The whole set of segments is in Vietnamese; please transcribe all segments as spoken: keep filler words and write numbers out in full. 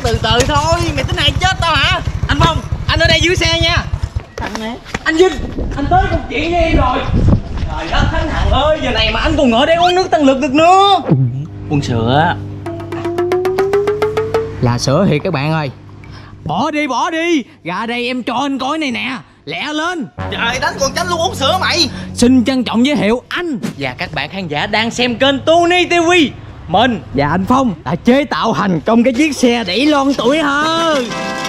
từ từ thôi, mày tính này chết tao hả? Anh Phong, anh ở đây giữ xe nha. Thằng này, anh Vinh, anh tới công chuyện với em rồi. Trời đất thánh thần ơi, giờ này mà anh còn ngồi đây uống nước tăng lực được nữa. Uống sữa. Là sữa thiệt các bạn ơi. Bỏ đi, bỏ đi. Ra đây em cho anh coi này nè. Lẹ lên. Trời đánh con tránh luôn uống sữa mày. Xin trân trọng giới thiệu anh và các bạn khán giả đang xem kênh Tony ti vi. Mình và anh Phong đã chế tạo thành công cái chiếc xe đẩy lon tuổi thơ.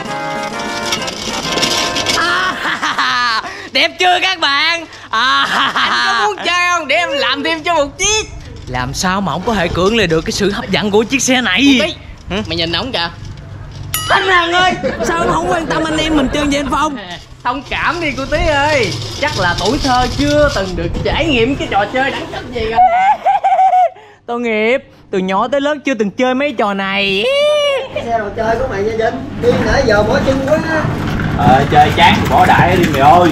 À, đẹp chưa các bạn? À, anh có muốn chơi không? Để em làm thêm cho một chiếc. Làm sao mà không có thể cưỡng lại được cái sự hấp dẫn của chiếc xe này? Hả? Mày nhìn ổng kìa. Anh Hằng ơi, sao em không quan tâm anh em mình chơi với anh Phong? Thông cảm đi cô Tí ơi. Chắc là tuổi thơ chưa từng được trải nghiệm cái trò chơi đẳng cấp gì rồi. Tội nghiệp, từ nhỏ tới lớn chưa từng chơi mấy trò này. Xe đồ chơi của mày nha Vinh. Đi nãy giờ mỏi chân quá. Ờ chơi chán thì bỏ đại đi mày ơi.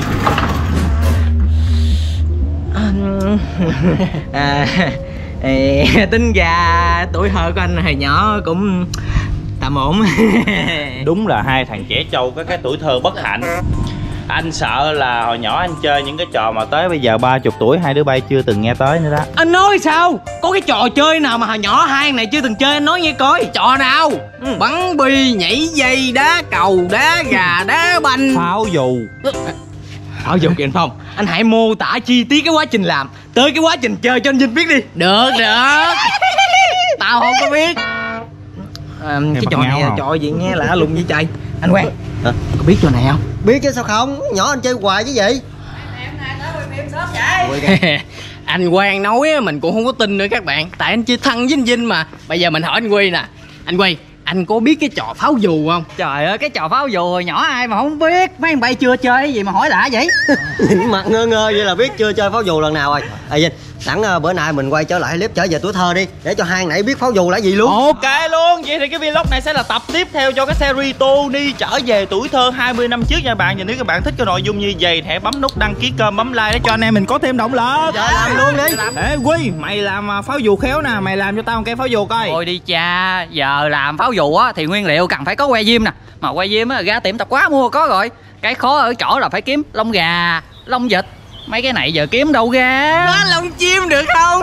À, à, tính ra tuổi thơ của anh hồi nhỏ cũng tạm ổn. Đúng là hai thằng trẻ trâu có cái tuổi thơ bất hạnh. Anh sợ là hồi nhỏ anh chơi những cái trò mà tới bây giờ ba chục tuổi hai đứa bay chưa từng nghe tới nữa đó. Anh nói sao? Có cái trò chơi nào mà hồi nhỏ hai này chưa từng chơi anh nói nghe coi. Trò nào? Ừ. Bắn bi, nhảy dây, đá cầu, đá gà, đá banh, pháo dù. Pháo dù kìa anh Phong. Anh hãy mô tả chi tiết cái quá trình làm tới cái quá trình chơi cho anh Vinh biết đi. Được, được. Tao không có biết. À, cái trò này là trò gì nghe lạ lùng vậy trời. Anh Quang, à, có biết trò này không? Biết chứ sao không, nhỏ anh chơi hoài chứ gì. Em này tới quay phim sớm vậy. Anh Quang nói mình cũng không có tin nữa các bạn. Tại anh chơi thân với anh Vinh mà. Bây giờ mình hỏi anh Quy nè. Anh Quy, anh có biết cái trò pháo dù không? Trời ơi, cái trò pháo dù hồi nhỏ ai mà không biết. Mấy anh bay chưa chơi cái gì mà hỏi lạ vậy? Mặt ngơ ngơ vậy là biết chưa chơi pháo dù lần nào rồi. Ê Vinh, sẵn uh, bữa nay mình quay trở lại clip trở về tuổi thơ đi, để cho hai nãy biết pháo dù là gì luôn. Ok luôn. Vậy thì cái vlog này sẽ là tập tiếp theo cho cái series Tony trở về tuổi thơ hai mươi năm trước nha bạn. Và nếu các bạn thích cái nội dung như vậy thì hãy bấm nút đăng ký kênh, bấm like để cho anh em mình có thêm động lực. Dạ làm luôn đi. Ê Quy, mày làm pháo dù khéo nè, mày làm cho tao một cây pháo dù coi. Thôi đi cha, giờ làm pháo dù á thì nguyên liệu cần phải có que diêm nè. Mà que diêm á ra tiệm tạp hóa mua có rồi. Cái khó ở chỗ là phải kiếm lông gà, lông vịt. Mấy cái này giờ kiếm đâu ra. Có lông chim được không?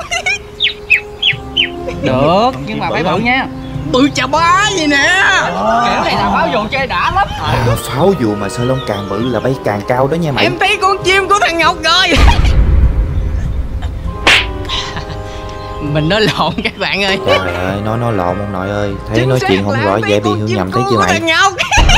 Được, nhưng mà phải bự nha. Bự chà bá gì nè. Kiểu này là pháo dù chơi đã lắm. À, pháo dù mà sợi lông càng bự là bay càng cao đó nha mày. Em thấy con chim của thằng Ngọc rồi. Mình nói lộn các bạn ơi. Trời ơi, nói nói lộn ông nội ơi. Thấy chính nói chuyện không rõ dễ bị hiểu nhầm thấy chưa mày. Ngọc.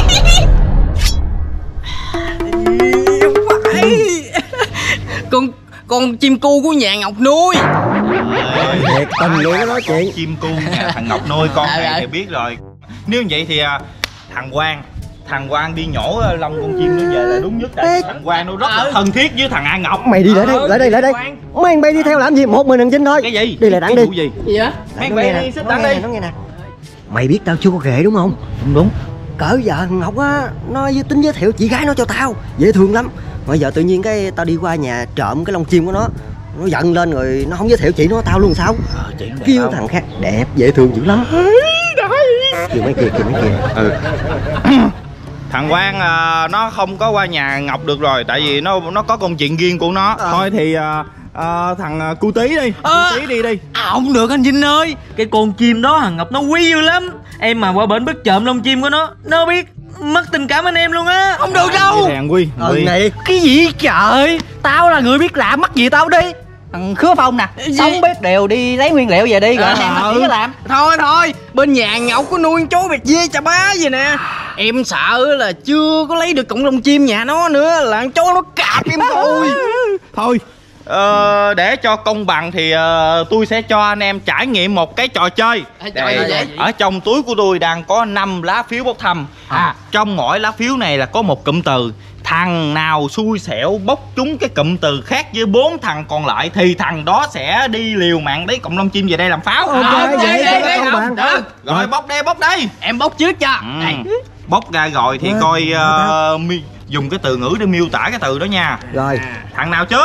Con con chim cu của nhà Ngọc nuôi. Thiệt tình luôn nó nói chuyện. Chim cu nhà thằng Ngọc nuôi con này thì biết rồi. Nếu như vậy thì thằng Quang thằng Quang đi nhổ lông con chim nó về là đúng nhất. Tại thằng Quang nó rất là thân thiết với thằng A Ngọc. Mày đi lại đây, lại đây, lại đây. Mấy anh bay đi theo làm gì? Một mình thằng Vinh thôi. Cái gì? Đi lại đặng đi. Cái gì? Gì á? Mấy anh bay đi xích đặng đi. Nó nghe nè. Mày biết tao chưa có ghệ đúng không? Đúng đúng. Cỡ giờ thằng Ngọc á, nó tính giới thiệu chị gái nó cho tao, dễ thương lắm. Mà giờ tự nhiên cái tao đi qua nhà trộm cái lông chim của nó, nó giận lên rồi nó không giới thiệu chị nó tao luôn sao? Ờ, chị nó đẹp kêu không? thằng khác đẹp dễ thương dữ lắm. Kêu mấy kia, kêu mấy kia. Ừ. Thằng Quang uh, nó không có qua nhà Ngọc được rồi, tại vì nó nó có công chuyện riêng của nó. À. Thôi thì uh, uh, thằng uh, cu Tí đi, à, cu Tí đi đi. À, không được anh Vinh ơi, cái con chim đó thằng Ngọc nó quý dữ lắm. Em mà qua bển bắt trộm lông chim của nó, nó biết mất tình cảm anh em luôn á. Không được đâu. Thằng Quy, Ừ này. Cái gì trời? Tao là người biết làm, mắc gì tao đi. Thằng Khứa Phong nè, sống biết đều đi lấy nguyên liệu về đi rồi anh em mắc gì có làm. Thôi thôi, bên nhà Ngọc có nuôi chó vẹt dê chà bá gì nè. Em sợ là chưa có lấy được cọng lông chim nhà nó nữa là con chó nó cạp em thôi. Thôi ờ, để cho công bằng thì uh, tôi sẽ cho anh em trải nghiệm một cái trò chơi. À, trò gì vậy? Ở trong túi của tôi đang có năm lá phiếu bốc thăm. À, trong mỗi lá phiếu này là có một cụm từ. Thằng nào xui xẻo bốc trúng cái cụm từ khác với bốn thằng còn lại thì thằng đó sẽ đi liều mạng lấy cọng lông chim về đây làm pháo. Ok, à, vậy vậy, vậy, vậy, vậy, không? bạn. Rồi bốc đây, bốc đây. Em bốc trước cho. Ừ. Đây. Bốc ra rồi thì À, coi uh, mi, dùng cái từ ngữ để miêu tả cái từ đó nha. Rồi. Thằng nào trước?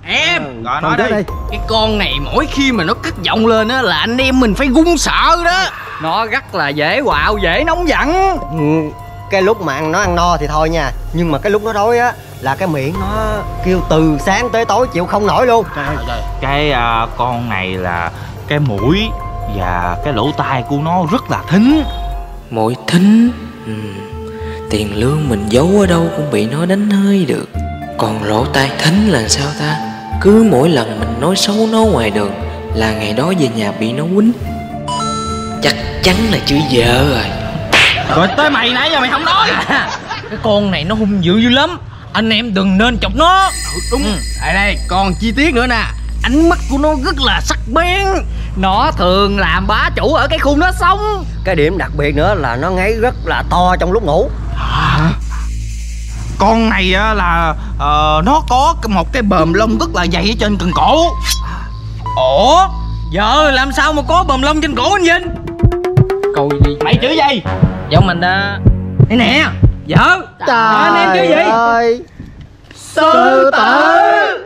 Em Rồi Không nói chết đi. đi. cái con này mỗi khi mà nó cất giọng lên á là anh em mình phải gung sợ đó. Nó rất là dễ quạo, dễ nóng giận. Ừ, cái lúc mà ăn nó ăn no thì thôi nha, nhưng mà cái lúc nó đói á là cái miệng nó kêu từ sáng tới tối chịu không nổi luôn. Cái à, con này là cái mũi và cái lỗ tai của nó rất là thính. Mũi thính. ừ. Tiền lương mình giấu ở đâu cũng bị nó đánh hơi được. Còn lỗ tai thính là sao ta? Cứ mỗi lần mình nói xấu nó ngoài đường là ngày đó về nhà bị nó quýnh. Chắc chắn là chữ vợ rồi. Rồi tới mày nãy giờ mày không nói. Cái con này nó hung dữ dữ lắm, anh em đừng nên chọc nó. Đúng. Ừ. Đây đây còn chi tiết nữa nè, ánh mắt của nó rất là sắc bén. Nó thường làm bá chủ ở cái khung nó sống. Cái điểm đặc biệt nữa là nó ngáy rất là to trong lúc ngủ. Con này á là ờ, nó có một cái bờm lông rất là dày ở trên cần cổ. Ủa giờ làm sao mà có bờm lông trên cổ anh Vinh? Câu gì? Mày chữ gì? Giọng mình à... đây nè vợ. Trời anh em chứ gì? ơi, sư tử.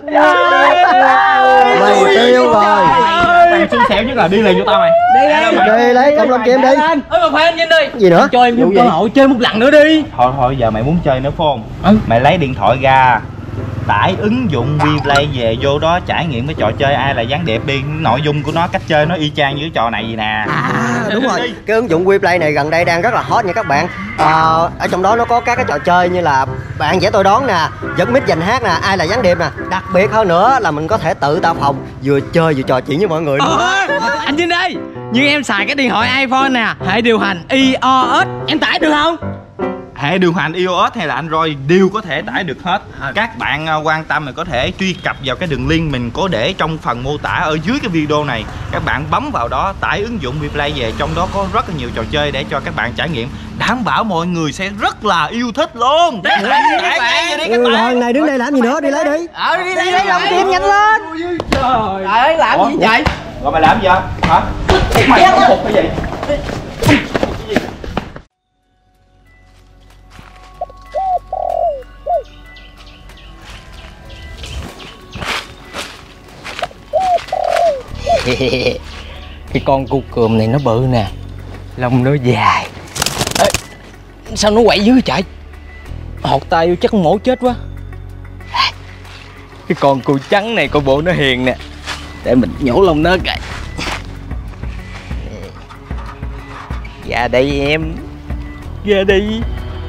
Mày tiêu rồi. Mày xui xẻo nhất là đi liền cho tao mày. Đi lấy cộng lông chim đi. Ơi mà khoan anh Vinh đi. Gì nữa? Cho em một cơ hội chơi một lần nữa đi. Thôi thôi giờ mày muốn chơi nữa phải không? Ừ. Mày lấy điện thoại ra, tải ứng dụng WePlay về, vô đó trải nghiệm cái trò chơi ai là gián điệp đi. Nội dung của nó, cách chơi nó y chang như cái trò này vậy nè. À đúng rồi, cái ứng dụng WePlay này gần đây đang rất là hot nha các bạn. à, Ở trong đó nó có các cái trò chơi như là bạn vẽ tôi đoán nè, giật mic giành hát nè, ai là gián điệp nè. Đặc biệt hơn nữa là mình có thể tự tạo phòng, vừa chơi vừa trò chuyện với mọi người luôn. Ờ, anh Vinh ơi, như em xài cái điện thoại iPhone nè, hệ điều hành i O S, em tải được không? Hệ điều hành iOS hay là Android đều có thể tải được hết. Các bạn uh, quan tâm thì có thể truy cập vào cái đường link mình có để trong phần mô tả ở dưới cái video này. Các bạn bấm vào đó, tải ứng dụng WePlay về, trong đó có rất là nhiều trò chơi để cho các bạn trải nghiệm. Đảm bảo mọi người sẽ rất là yêu thích luôn. Đấy, Đấy, các bạn. Ừ, rồi này đứng đây làm gì nữa, đi lấy đi. Ờ đi đi lấy lòng tim nhanh lên. Trời ơi làm gì vậy? Rồi mày làm gì vậy? Hả? Mày không phục cái gì? Cái con cu cườm này nó bự nè, lông nó dài. Ê, sao nó quậy dữ trời? Hột tay vô chắc con mổ chết quá. Cái con cu trắng này coi bộ nó hiền nè, để mình nhổ lông nó kìa. Ra đây em, ra đây.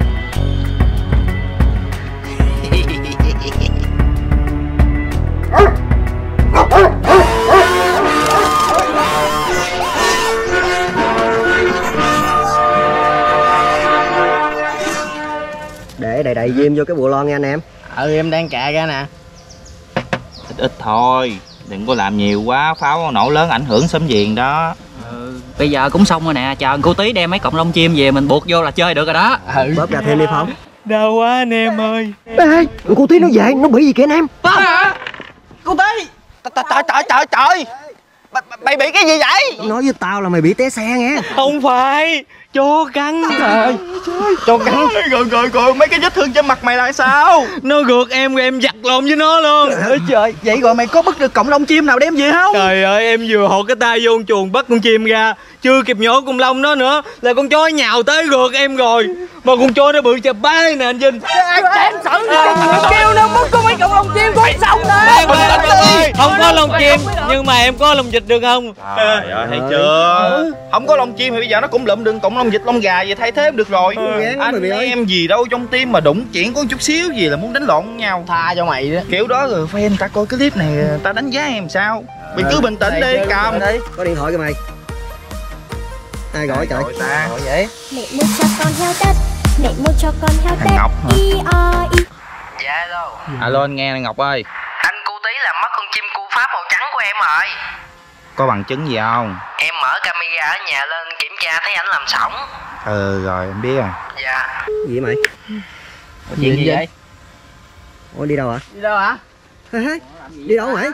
Để đầy đầy diêm vô cái bộ lon nha anh em. Ừ em đang cạ ra nè. Ít ít thôi, đừng có làm nhiều quá, pháo nổ lớn ảnh hưởng xóm giềng đó. Ừ, bây giờ cũng xong rồi nè, chờ cô Tí đem mấy cọng lông chim về mình buộc vô là chơi được rồi đó. Ừ. Bóp ra thêm đi Phong. Đau quá anh em ơi. Ê, cô Tí nó về, nó bị gì kìa anh em? Phong hả? Cô Tí. Trời trời trời trời trời, mày bị cái gì vậy? Nói với tao là mày bị té xe nghe. Không phải, chó cắn. Trời, Cho cắn rồi rồi rồi mấy cái vết thương trên mặt mày là sao? nó gượt em rồi em giặt lộn với nó luôn. Trời trời, vậy rồi mày có bắt được cọng lông chim nào đem về không? Trời ơi, em vừa hột cái tay vô chuồng bắt con chim ra, chưa kịp nhổ con lông nó nữa là con chó nhào tới gượt em rồi. Mà con chó nó bự chà bá nè anh Vinh. Em sợ kêu nó mất có mấy cọng lông chim cũng xong rồi. Không có lông chim nhưng mà em có lông vịt được không? Trời ơi, thấy chưa? Không có lông chim thì bây giờ nó cũng lụm được cọng lông vịt lông gà vậy, thay thế được rồi. Anh em gì đâu trong tim mà đụng chuyện có chút xíu gì là muốn đánh lộn với nhau. Tha cho mày đó. Kiểu đó rồi fan ta coi cái clip này ta đánh giá em sao? Mày cứ bình tĩnh đi, cầm. Có điện thoại kìa mày. Ai gọi trời? Ta. Gọi vậy? Mẹ mua cho con heo Tết, mẹ mua cho con heo Thằng Tết. Ngọc hả? I O I. Dạ đâu. Alo anh nghe nè Ngọc ơi. Anh cu Tí làm mất con chim cu Pháp màu trắng của em rồi. Có bằng chứng gì không? Em mở camera ở nhà lên kiểm tra thấy ảnh làm sổng. Ừ rồi em biết rồi. Dạ. Gì vậy mày? Chuyện gì vậy? Ủa đi đâu hả? Đi đâu hả? Hê hê, đi đâu mày?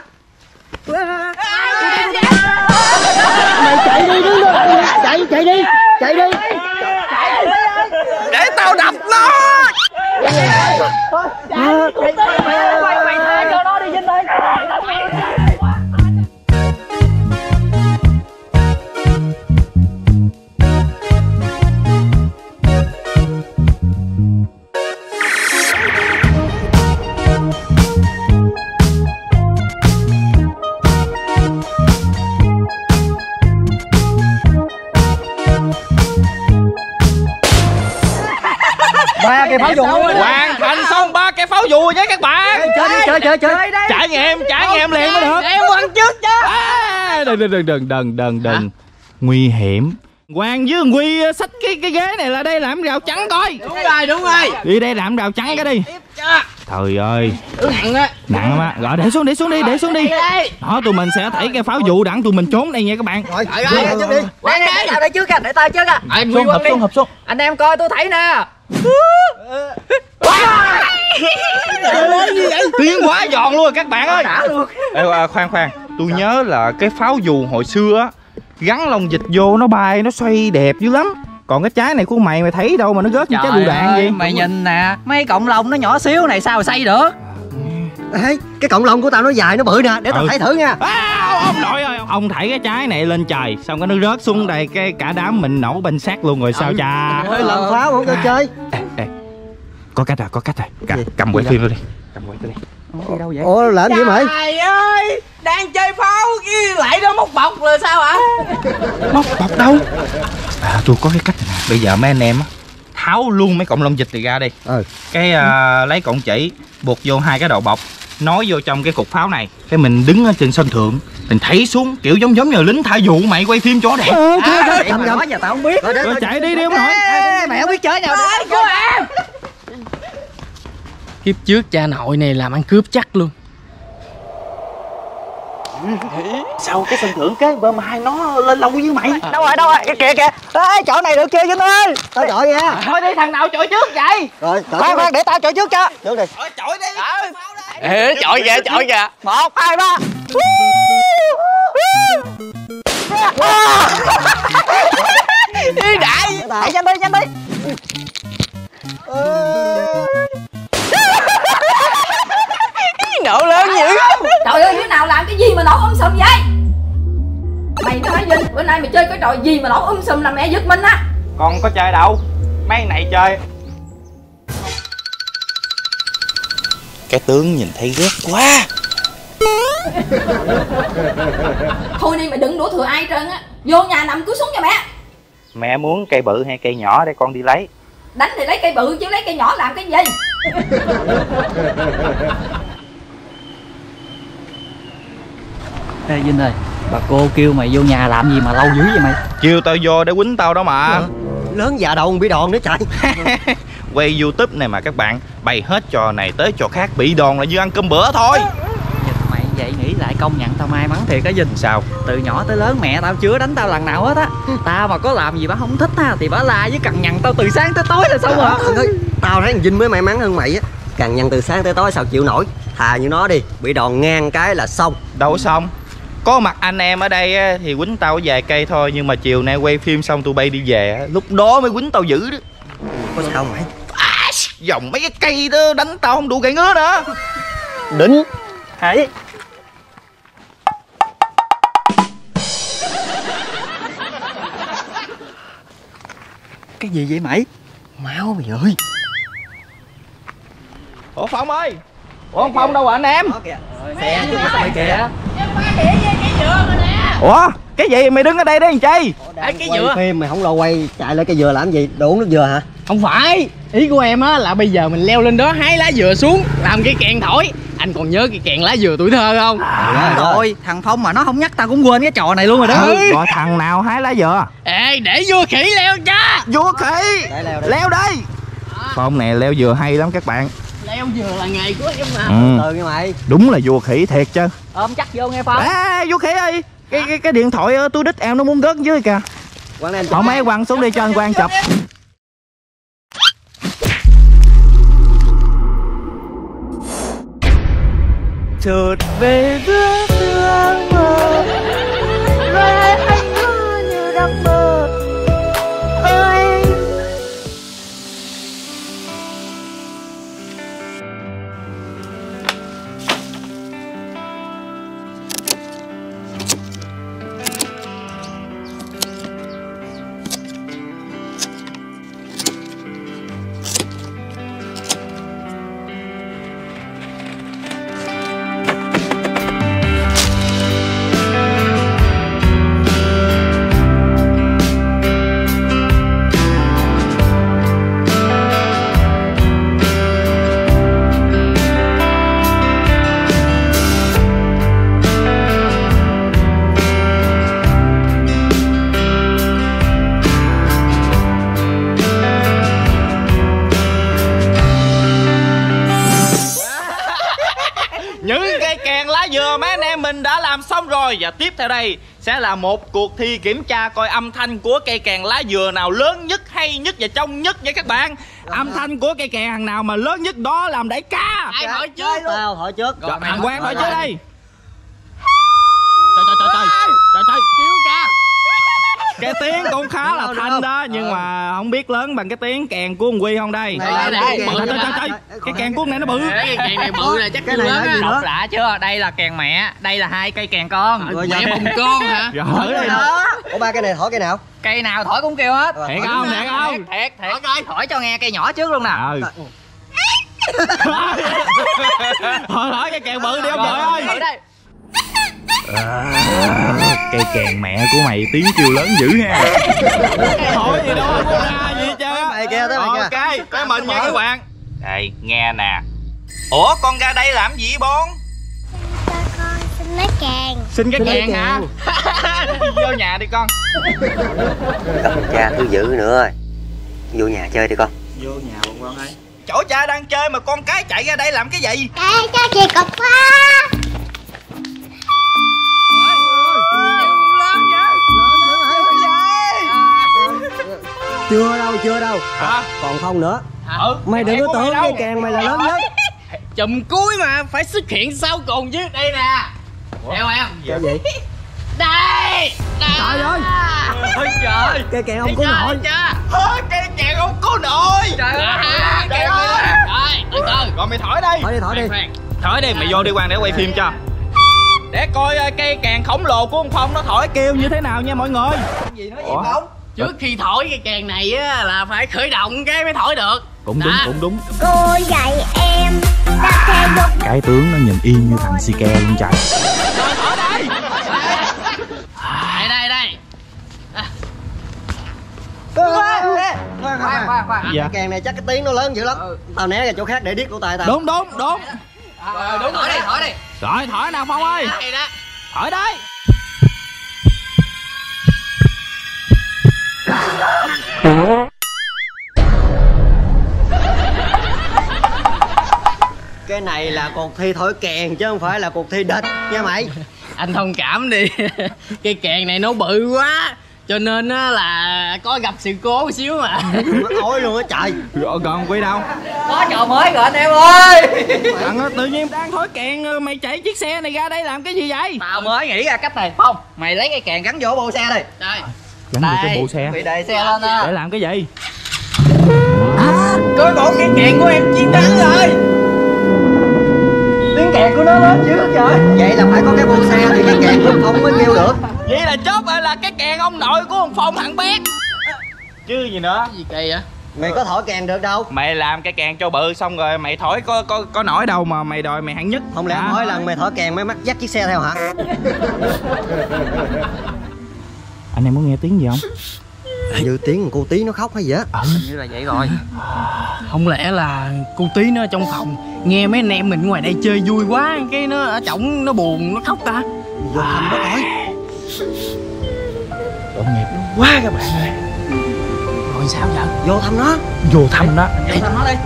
Mày chạy đi đứng đó. Chạy chạy đi, chạy đi. Để tao đập nó. Mày tha cho nó đi Vinh ơi. cây pháo dù. Hoàn thành xong ba cây pháo dù nhé các bạn. Chơi đi, chơi chơi chơi. Trải nghiệm, trải nghiệm liền mới được. Em quăng trước chứ. À, đừng đừng đừng đừng đừng đừng đừng. Nguy hiểm. Quang với Quy xách cái cái ghế này là đây làm rào chắn coi. Đúng rồi, đúng rồi. Đi đây làm rào chắn cái đi. Trời ơi. Nặng á. Nặng lắm á. Rồi để xuống để xuống đi, để xuống đi. Đó tụi mình sẽ thảy cây pháo vụ đặng tụi mình trốn đây nha các bạn. Rồi, đi trước đi. Quang đi, để đây trước kìa, để tay trước kìa. Anh Xuống hợp xuống hợp xuống. Anh em coi tôi thấy nè. Tiếng quá giòn luôn rồi các bạn ơi. Ê, à, khoan khoan, tôi nhớ là cái pháo dù hồi xưa á, gắn lông vịt vô nó bay nó xoay đẹp dữ lắm. Còn cái trái này của mày mày thấy đâu mà nó rớt như trái lựu đạn vậy? Mày nhìn nè, mấy cọng lông nó nhỏ xíu này sao mà xây được. Ê, cái cọng lông của tao nó dài nó bự nè, để tao Ừ. thấy thử nha. À, ông nội ơi, ông thảy cái trái này lên trời, xong cái nó rớt xuống đây, cái cả đám mình nổ banh xác luôn rồi sao cha? Hơi làm pháo không cho chơi. Ê, ê, có cách rồi, có cách rồi. Cầm, cầm quay phim tôi đi, cầm quay tôi đi. Đi đâu vậy? Ủa làm gì mày? Trời ơi, đang chơi pháo cái lại đó móc bọc là sao hả? Móc bọc đâu? À, tôi có cái cách này nè. Bây giờ mấy anh em á, tháo luôn mấy cọng lông vịt này ra đi. Ừ. Cái à, lấy cọng chỉ buộc vô hai cái đầu bọc, nối vô trong cái cục pháo này. Cái mình đứng ở trên sân thượng, mình thấy xuống kiểu giống giống như lính thả dù mày quay phim cho đẹp. Ờ, À, cầm cầm. Giờ tao không biết. Rồi, Rồi chạy đi đi ông nội. Mày không biết chơi nào. Cô em. Kiếp trước cha nội này làm ăn cướp chắc luôn. Sao cái sân thượng cái bơm hai nó lên lâu với mày? Đâu rồi, đâu rồi, kìa kìa. Ê, chỗ này được kia Vinh ơi. Tao chọi nha. Thôi đi, thằng nào chọi trước vậy? Rồi, khoan khoan để tao chọi trước cho. Trước đi. Chọi đi. Ê, chọi kìa, chọi kìa. Một, hai, ba. Đi đại. Hãy nhanh đi, nhanh đi. Nổ lớn dữ. Trời ơi, đứa nào làm cái gì mà nổ um sùm vậy? Mày nói Vinh, bữa nay mày chơi cái trò gì mà nổ um sùm là mẹ giật mình á. Con có chơi đâu, mấy này chơi. Cái tướng nhìn thấy ghét quá. Thôi đi mày đừng đổ thừa ai hết trơn á. Vô nhà nằm cúi xuống cho mẹ. Mẹ muốn cây bự hay cây nhỏ để con đi lấy? Đánh thì lấy cây bự chứ lấy cây nhỏ làm cái gì? Ê Vinh ơi, bà cô kêu mày vô nhà làm gì mà lâu dữ vậy mày? Chiều tao vô để quýnh tao đó mà. Lớn già đầu bị đòn nữa chạy. Quay YouTube này mà các bạn, bày hết trò này tới trò khác bị đòn là như ăn cơm bữa thôi. Nhìn mày vậy nghĩ lại công nhận tao may mắn thiệt á Vinh. Sao? Từ nhỏ tới lớn mẹ tao chưa đánh tao lần nào hết á. Tao mà có làm gì bà không thích ha thì bà la với cằn nhằn tao từ sáng tới tối là xong rồi. Tao thấy thằng Vinh mới may mắn hơn mày á. Càng nhằn từ sáng tới tối sao chịu nổi. Thà như nó đi, bị đòn ngang cái là xong. Đâu xong. Có mặt anh em ở đây á, thì quýnh tao vài cây thôi. Nhưng mà chiều nay quay phim xong tụi bay đi về á, lúc đó mới quýnh tao dữ đó. Có sao mày? À, dòng mấy cái cây đó đánh tao không đủ gậy ngứa nữa. Đỉnh. Hãy. Cái gì vậy mày? Máu mày ơi. Ủa Phong ơi. Ủa ông Phong đâu rồi anh em? Xe chứ mà mày kìa. Ủa cái gì mày đứng ở đây đấy làm chi? Cái cái Quay dừa. phim mày không lo quay, chạy lại cây dừa làm gì? Đồ uống nước dừa hả? Không phải, ý của em á là bây giờ mình leo lên đó hái lá dừa xuống làm cái kèn thổi. Anh còn nhớ cái kèn lá dừa tuổi thơ không? À, Rồi thằng Phong mà nó không nhắc tao cũng quên cái trò này luôn rồi đó. Ừ, gọi thằng nào hái lá dừa? Ê, để vua khỉ leo cha. Vua khỉ. Để leo đi. Leo đây. Phong này leo dừa hay lắm các bạn. Leo dừa là nghề của em mà. Ừ, Từ nha mày. đúng là vua khỉ thiệt chứ. Ôm chắc vô nghe Phong. À vua khỉ ơi, cái cái cái điện thoại tôi đít em nó muốn rớt dưới kìa. Quang em Họ máy quăng xuống đi cho anh Quang chụp. Chợt về giữa sương mờ, rồi anh ngỡ như đang mơ. Ơi Rồi và tiếp theo đây sẽ là một cuộc thi kiểm tra coi âm thanh của cây kèn lá dừa nào lớn nhất, hay nhất và trong nhất nha các bạn. Âm thanh của cây kèn hàng nào mà lớn nhất đó làm đại ca. Ai hỏi trước? Tao hỏi trước. Rồi, thằng Quang hỏi trước đây. Trời trời trời trời trời trời, Kêu ca. cái tiếng cũng khá là thanh đó, nhưng mà không biết lớn bằng cái tiếng kèn của ông Quy không đây. Đây, đây, Trời trời trời trời, cái kèn của ông này nó bự. Cái kèn này bự là chắc cái kêu này lớn là gì á. nữa? Độc lạ chưa? Đây là kèn mẹ, đây là hai cây kèn con. Rồi, Mẹ giờ- bồng con hả? Rồi thử đây. Ủa ba cái này hỏi cái nào? Cây nào thổi cũng kêu hết. Thiệt không, thiệt không? Thiệt, thiệt, thiệt. Thổi cho nghe cây nhỏ trước luôn nè. Ừ. Thôi hỏi cái kèn bự đi ông trời ơi. Thử đây. Cây kèn mẹ của mày tiếng kêu lớn dữ ha. Hỏi gì đâu có ra gì chứ. Mày kia, tới mày kia. Ok, tới mình nha các bạn. Đây, nghe nè. Ủa con ra đây làm gì bon? Xin lấy càng. Xin cái Xin cái kèn hả? Vô nhà đi con. Cha thứ dữ nữa. Vô nhà chơi đi con. Vô nhà bọn con ơi. Chỗ cha đang chơi mà con cái chạy ra đây làm cái gì? Cái cái gì cục quá. Chưa đâu, chưa đâu. Hả? Còn không nữa. Ừ. Mày đừng có tưởng cái kèn mày là lớn nhất. Chùm cuối mà phải xuất hiện sau cùng chứ. Đây nè. Theo em. Cái gì? Đây. Trời ơi. Ôi trời. Cái kèn không có nổi. Thôi cây kèn không có nổi. Trời ơi. Trời ơi. Rồi, từ từ. Rồi mày thổi đây. Thổi đi, thổi đi. Thổi đi, mày vô đi Quang để quay phim cho. Để coi uh, cây kèn khổng lồ của ông Phong nó thổi kêu như thế nào nha mọi người. Gì nói gì không? Trước khi thổi cái kèn này á là phải khởi động cái mới thổi được. Cũng đúng, Đó. cũng đúng. Cô dạy em đạp theo dục. Cái tướng nó nhìn y như thằng si ke luôn trời. Rồi thổi đây. Đây đây đây. Khoan, khoan, khoan, khoan. Dạ. Cái kèn này chắc cái tiếng nó lớn dữ lắm. Tao né ra chỗ khác để điếc lỗ tai tao. Đúng đúng đúng. Ờ, đúng rồi, thổi đi, thổi đi. Rồi thổi nào Phong ơi. Đây đó. Thổi đấy. Cái này là cuộc thi thổi kèn chứ không phải là cuộc thi địch nha mày. Anh thông cảm đi. Cái kèn này nó bự quá, cho nên á là có gặp sự cố một xíu mà. Nó ối luôn á trời. Rồi còn Quy đâu? Có trò mới rồi anh em ơi. Thằng tự nhiên đang thổi kèn mày chạy chiếc xe này ra đây làm cái gì vậy? Tao mới nghĩ ra cách này. Phong, mày lấy cái kèn gắn vô bộ xe đi. Đây. Gắn vô cái bộ xe. Bị đẩy xe lên á. Để làm cái gì? Coi bộ cái kèn của em chiến thắng rồi. Tiếng kèn của nó lớn dữ trời. Vậy là phải có cái bộ xe thì cái kèn cũng không mới kêu được. Vậy là chốt lại là cái kèn ông nội của ông Phong hẳn bét. Chứ gì nữa? Cái gì kỳ vậy? Mày có thổi kèn được đâu. Mày làm cái kèn cho bự xong rồi mày thổi có có có nổi đâu mà mày đòi mày hạng nhất. Không lẽ Hả? mỗi lần mày thổi kèn mày mắc dắt chiếc xe theo hả? Anh em muốn nghe tiếng gì không? Như tiếng cô tí nó khóc hay gì á. Như là vậy rồi. Không lẽ là cô tí nó ở trong phòng nghe mấy anh em mình ngoài đây chơi vui quá, cái nó ở trỏng nó buồn nó khóc ta. Vô thăm nó coi. Tội nghiệp nó quá các bạn ơi. Rồi sao vậy? Vô thăm nó. Vô thăm đó. Đi thăm nó đi.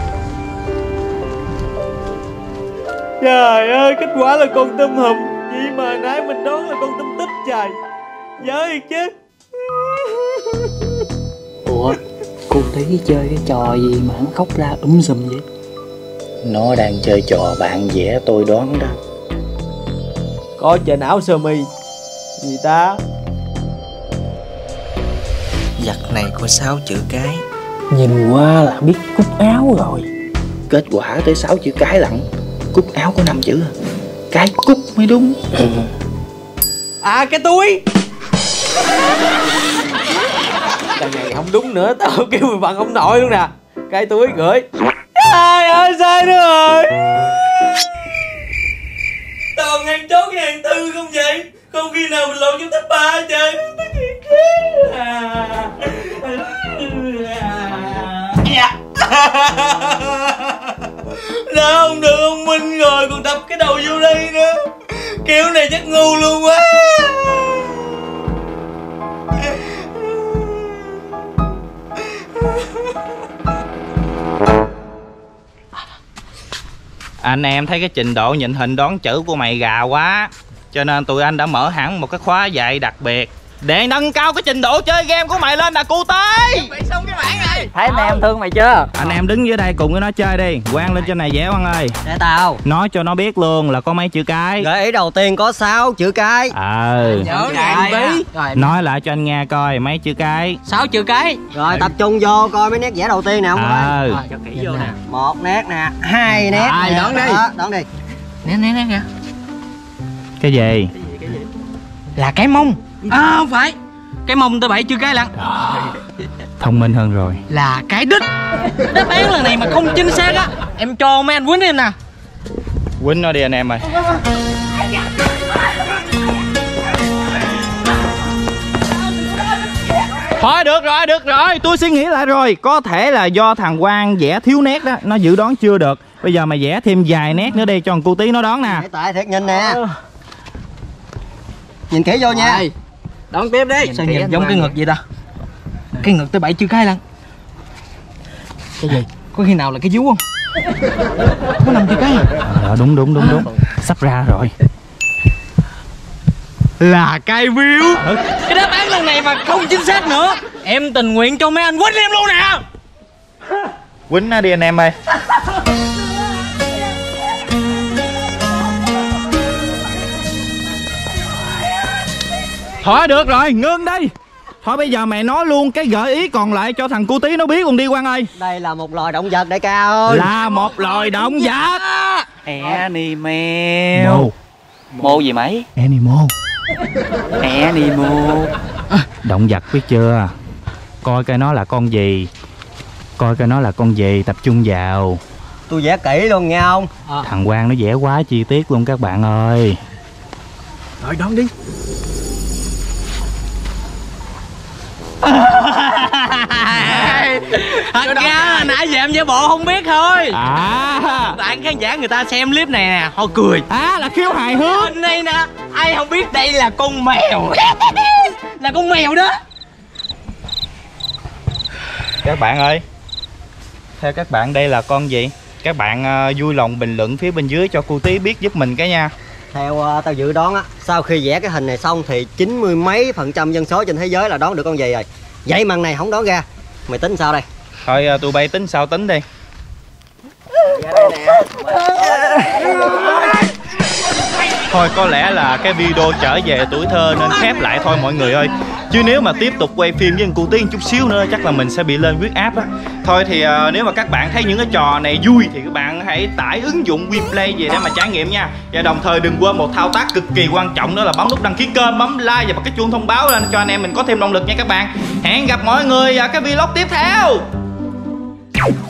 Trời ơi, kết quả là con tôm hùm. Vậy mà nãy mình đoán là con tôm tích trời. Dở thiệt chứ. Ủa, cô tí chơi cái trò gì mà nó khóc la um sùm vậy? Nó đang chơi trò bạn vẽ tôi đoán đó. Có trên áo sơ mi. Gì ta? Giặc này có sáu chữ cái. Nhìn qua là biết cúc áo rồi. Kết quả tới sáu chữ cái lận. Cúc áo có năm chữ à? Cái cúc mới đúng. Ừ. À, cái túi. Lần này không đúng nữa, tao kêu mày bằng ông nội luôn nè. Cái túi gửi. Trời ơi, sai nữa rồi. Tao ngang chốt cái hàng tư không vậy? Không khi nào mình lộn trong top ba hết trơn. Dạ. Đã không được ông Minh rồi, còn đập cái đầu vô đây nữa. Kiểu này chắc ngu luôn quá. Anh em thấy cái trình độ nhịn hình đoán chữ của mày gà quá. cho nên tụi anh đã mở hẳn một cái khóa dạy đặc biệt để nâng cao cái trình độ chơi game của mày lên nè cu Tí. Mày xong cái bản này. Thấy anh em thương mày chưa? Anh em đứng dưới đây cùng với nó chơi đi. Quang lên trên này dễ Quang ơi. Để tao nói cho nó biết luôn là có mấy chữ cái. Gợi ý đầu tiên có sáu chữ cái. Ờ Nhớ này tí. Nói lại cho anh nghe coi mấy chữ cái. Sáu chữ cái. Rồi tập trung vô coi mấy nét vẽ đầu tiên nè không Ờ Rồi, cho kỹ vô nè. một nét nè, hai nét Rồi, nè. đón đi. Đó, đón đi. Nè nè nè kìa. Cái gì? Là cái mông. À không phải. Cái mông tới bảy chữ cái lận. Thông minh hơn rồi. Là cái đích. Đáp án lần này mà không chính xác á, em cho mấy anh quýnh em nè. Quýnh nó đi anh em ơi. Thôi được rồi, được rồi, tôi suy nghĩ lại rồi. Có thể là do thằng Quang vẽ thiếu nét đó, nó dự đoán chưa được. Bây giờ mày vẽ thêm vài nét nữa đi cho thằng cu Tí nó đoán nè. Để tại thiệt nhìn nè. Nhìn kỹ vô nha. Đón tiếp đi. Sao nhìn giống cái ngực vậy ta? Cái ngực tới bảy chữ cái lận. Cái gì? Có khi nào là cái vú không? Có năm chữ cái. Ờ, đúng đúng đúng đúng. Sắp ra rồi. Là cái view. Ừ. Cái đáp án lần này mà không chính xác nữa, em tình nguyện cho mấy anh quýnh em luôn nè. Quýnh nó đi anh em ơi. Thôi được rồi, ngưng đi. Thôi bây giờ mày nói luôn cái gợi ý còn lại cho thằng cu Tí nó biết luôn đi Quang ơi. Đây là một loài động vật đại ca ơi. Là một loài động vật. Animal. Mô. Mô gì mấy? Animal. Animal. Động vật biết chưa? Coi coi nó là con gì. Coi coi nó là con gì, tập trung vào. Tôi vẽ kỹ luôn nha ông. À. Thằng Quang nó vẽ quá chi tiết luôn các bạn ơi. Rồi đón đi. Thật ra là nãy giờ em giả bộ không biết thôi. À. Bạn khán giả người ta xem clip này nè, họ cười. À là khiêu hài hước. Bên đây nè, ai không biết đây là con mèo. Là con mèo đó. Các bạn ơi, theo các bạn đây là con gì? Các bạn uh, vui lòng bình luận phía bên dưới cho cu Tí biết giúp mình cái nha. Theo uh, tao dự đoán á, sau khi vẽ cái hình này xong thì chín mươi mấy phần trăm dân số trên thế giới là đoán được con gì rồi. Vậy mà này không đoán ra. Mày tính sao đây? Thôi uh, tụi bay tính sao tính đi. Thôi có lẽ là cái video trở về tuổi thơ nên khép lại thôi mọi người ơi. Chứ nếu mà tiếp tục quay phim với cô Tí chút xíu nữa chắc là mình sẽ bị lên huyết áp á. Thôi thì uh, nếu mà các bạn thấy những cái trò này vui thì các bạn hãy tải ứng dụng WePlay về để mà trải nghiệm nha. Và đồng thời đừng quên một thao tác cực kỳ quan trọng đó là bấm nút đăng ký kênh, bấm like và bật cái chuông thông báo lên cho anh em mình có thêm động lực nha các bạn. Hẹn gặp mọi người ở cái vlog tiếp theo.